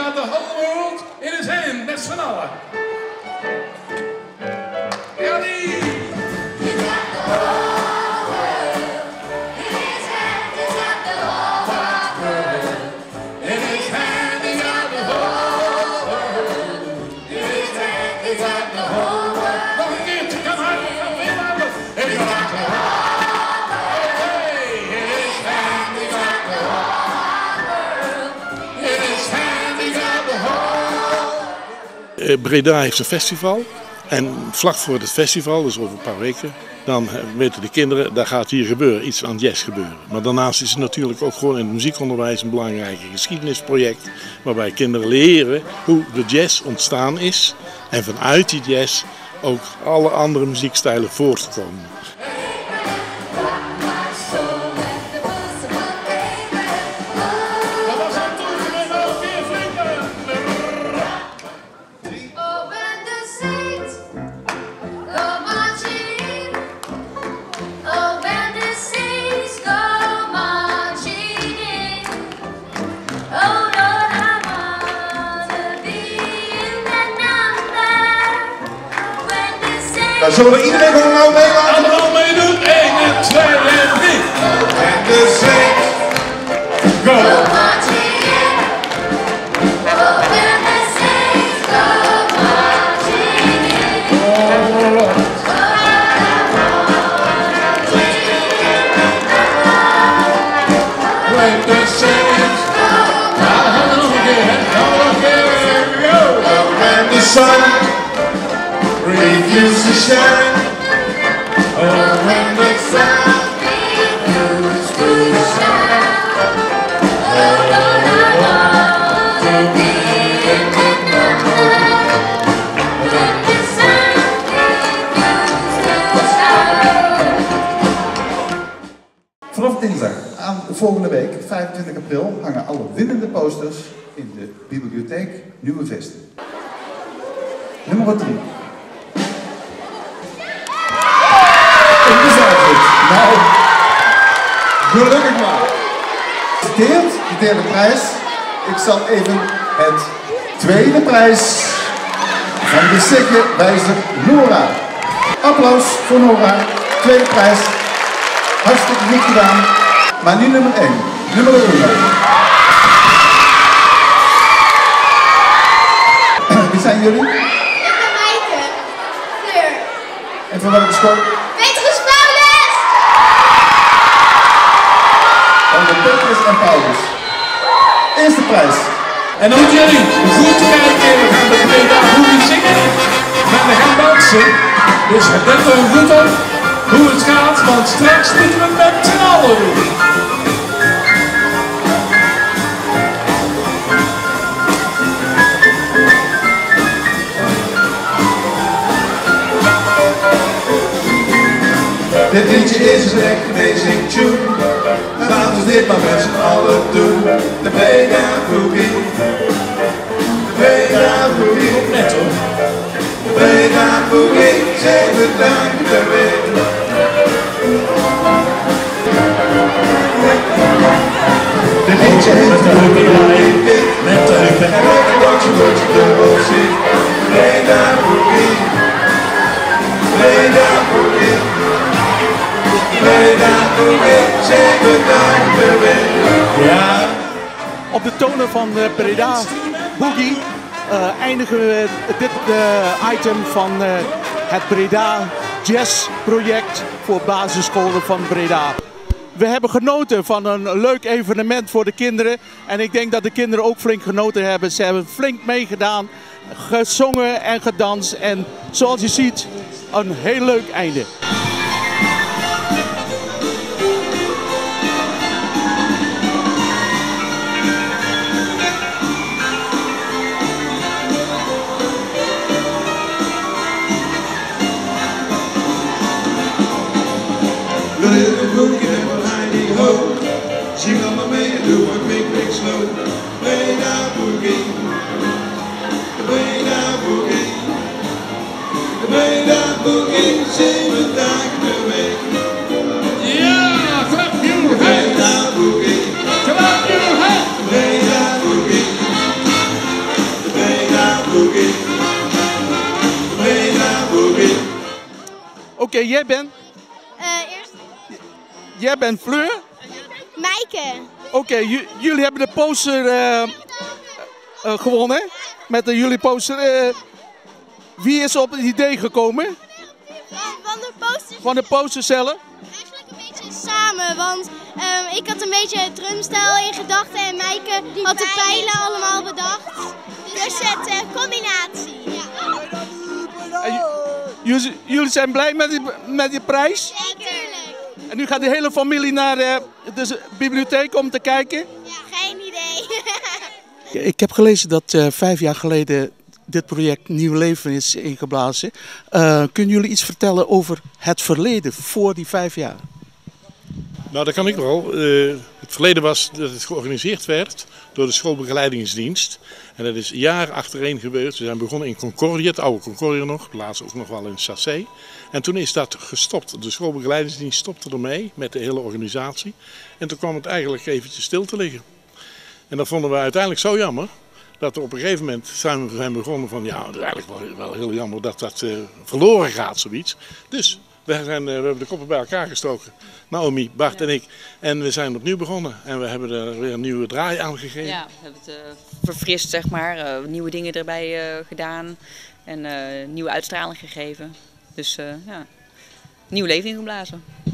got the whole world in his hand, met z'n allen. Ja, die. He's got the whole world in his hand. He's got the whole world in his hand. He's got the whole world in his hand. He's got the whole world. Nog een keertje, kom uit, kom weer maar. He's got the whole world. Breda heeft een festival en vlak voor het festival, dus over een paar weken, dan weten de kinderen, daar gaat hier gebeuren, iets aan jazz gebeuren. Maar daarnaast is het natuurlijk ook gewoon in het muziekonderwijs een belangrijk geschiedenisproject, waarbij kinderen leren hoe de jazz ontstaan is en vanuit die jazz ook alle andere muziekstijlen voortkomen. Nou, zullen we iedereen gewoon nou meelaten? Allemaal meedoen. 1 en 2 en 3. En de zee. Go! Refuse to shine. Oh, when the sun refuse to shine. Oh, Lord, I want to be in the night. When the sun refuse to shine. Vanaf dinsdag aan de volgende week, 25 april, hangen alle winnende posters in de bibliotheek Nieuwe Vesten. Nummer 3. Nou, gelukkig maar. De derde prijs. Ik zal even het tweede prijs van de Sikke wijzer Nora. Applaus voor Nora. Tweede prijs. Hartstikke goed gedaan. Maar nu nummer 1. Nummer 1. Wie zijn jullie? Ik ben Maaike. Fleur. En van welke school? Van de Petrus en Paulus. Eerste prijs. En dan moeten jullie goed kijken. We gaan de Breda Boogie zingen. Maar we gaan dansen. Dus let er goed op hoe het gaat. Want straks moeten we met z'n allen doen. Dit liedje is een echt amazing tune. Laten we dit maar met z'n allen doen. De Breda Boogie. De Breda Boogie. Net hoor. De Breda Boogie. 7 dagen per week. Dit liedje heeft een boogie. Net hoor. En ook een dansje wordt je dubbel zien. Breda Boogie. Breda Boogie. Ja. Op de tonen van de Breda Boogie eindigen we dit item van het Breda Jazz Project voor basisscholen van Breda. We hebben genoten van een leuk evenement voor de kinderen en ik denk dat de kinderen ook flink genoten hebben. Ze hebben flink meegedaan, gezongen en gedanst en zoals je ziet een heel leuk einde. The little boogie never hiding hope. Zing allemaal mee en doe een big slow. Breda Boogie. De Breda Boogie. De Breda Boogie. 7 dagen per week. Ja, clap your hands. Breda Boogie. Clap your hands. Breda Boogie. Oké, jij bent? Eerst Jij bent Fleur? Mijke. Oké, jullie hebben de poster gewonnen. Met jullie poster. Wie is op het idee gekomen? Van de posters Van de poster zelf? eigenlijk een beetje samen, want ik had een beetje het drumstijl in gedachten en Mijke had de pijlen allemaal bedacht. Dus het combinatie. Ja. En jullie zijn blij met die prijs? Natuurlijk. En nu gaat de hele familie naar de bibliotheek om te kijken? Ja, geen idee. Ik heb gelezen dat 5 jaar geleden dit project nieuw leven is ingeblazen. Kunnen jullie iets vertellen over het verleden voor die 5 jaar? Nou, dat kan ik wel. Het verleden was dat het georganiseerd werd door de schoolbegeleidingsdienst. En dat is jaar achtereen gebeurd. We zijn begonnen in Concordia, het oude Concordia nog, laatst ook nog wel in Sassé. En toen is dat gestopt. De schoolbegeleidingsdienst stopte ermee met de hele organisatie. En toen kwam het eigenlijk eventjes stil te liggen. En dat vonden we uiteindelijk zo jammer. Dat we op een gegeven moment zijn begonnen van, ja, het is eigenlijk wel heel jammer dat dat verloren gaat, zoiets. Dus we hebben de koppen bij elkaar gestoken, Naomi, Bart en ik. En we zijn opnieuw begonnen en we hebben er weer een nieuwe draai aan gegeven. Ja, we hebben het verfrist, zeg maar. Nieuwe dingen erbij gedaan en nieuwe uitstraling gegeven. Dus ja, nieuw leven ingeblazen.